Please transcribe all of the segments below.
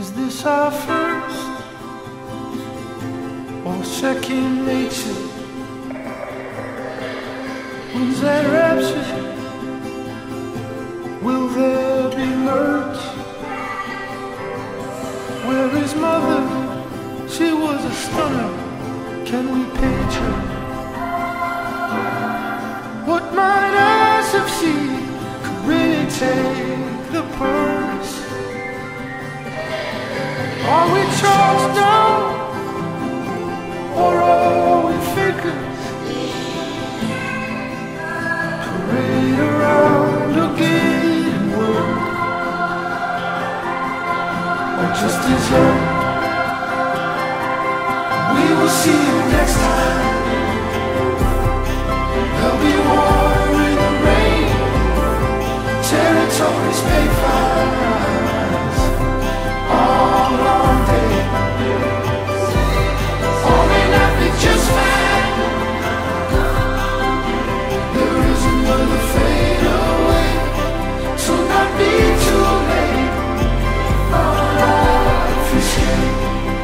Is this our first or second nature? When's that rapture? Will there be merch? Where is mother? She was a stunner. Can we page her? What might eyes have seen could really take the purse? Are we charged down, or are we fakers? Parade around or get in work, or just desert? We will see you next time. There'll be water in the rain, territories pay fines all long day. All may not be just fine. There is another fade away, so not be too late. Our life escape.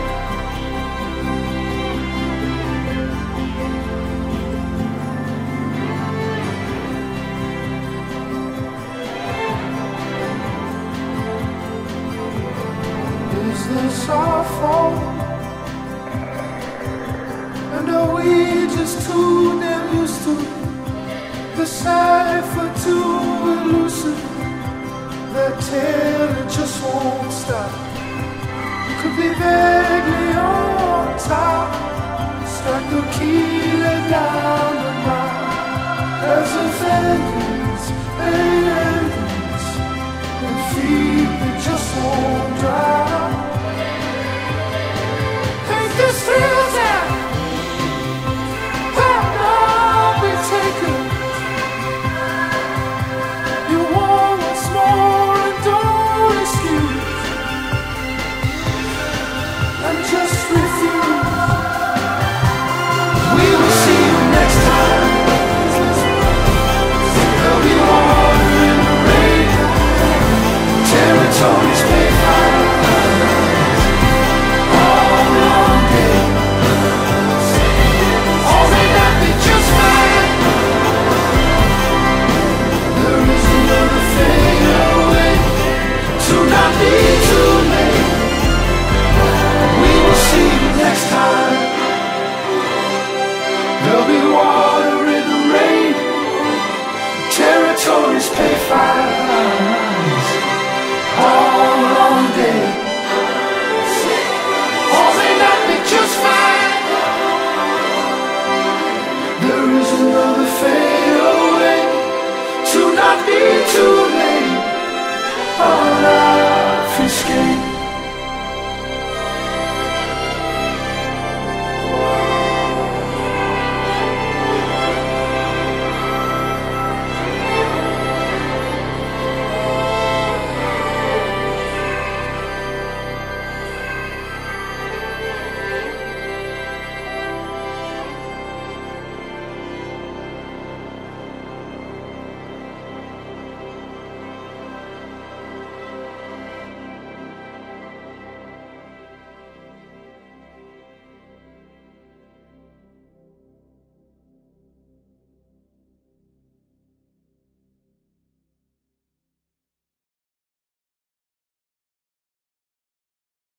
Is this our fault? And are we just too damn used to the cipher too elusive? That tale, it just won't stop. Could be vaguely on top, strike the key, let down the knob. As if endings ain't endings, and feet that just won't drop. Ain't this real time? How long we take it? You want what's more and don't excuse, and just refuse. We will see you next time. There'll be water in the rain, territories pay fines all long day. All may not be just fine. There is another fade away, to not be too late. We will see you next time. There'll be water in the rain, territories pay fines all long day. All may not be just fine. There is another fade away, to not be too